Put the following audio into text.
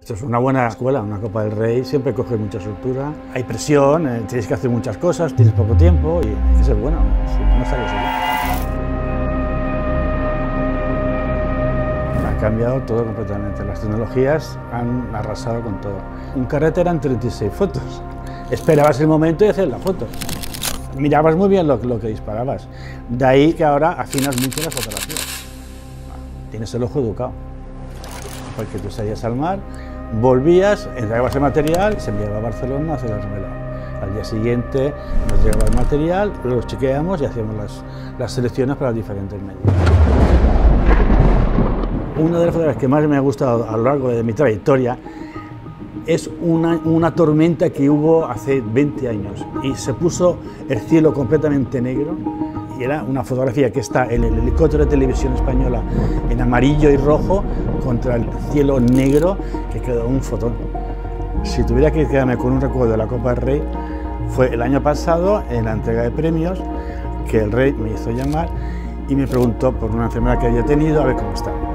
Esto es una buena escuela, una Copa del Rey siempre coge mucha soltura, hay presión, tienes que hacer muchas cosas, tienes poco tiempo y hay que ser bueno, si no estarías aquí. Ha cambiado todo completamente, las tecnologías han arrasado con todo. Un carrete eran 36 fotos, esperabas el momento y hacías la foto. Mirabas muy bien lo que disparabas, de ahí que ahora afinas mucho la fotografía. Tienes el ojo educado, porque tú salías al mar, volvías, entregabas el material, se enviaba a Barcelona a hacer el revelado. Al día siguiente nos llegaba el material, lo chequeamos y hacíamos las selecciones para los diferentes medios. Una de las fotografías que más me ha gustado a lo largo de mi trayectoria es una tormenta que hubo hace 20 años y se puso el cielo completamente negro y era una fotografía que está en el helicóptero de Televisión Española en amarillo y rojo contra el cielo negro, que quedó un fotón. Si tuviera que quedarme con un recuerdo de la Copa del Rey, fue el año pasado en la entrega de premios que el rey me hizo llamar y me preguntó por una enfermedad que había tenido a ver cómo estaba.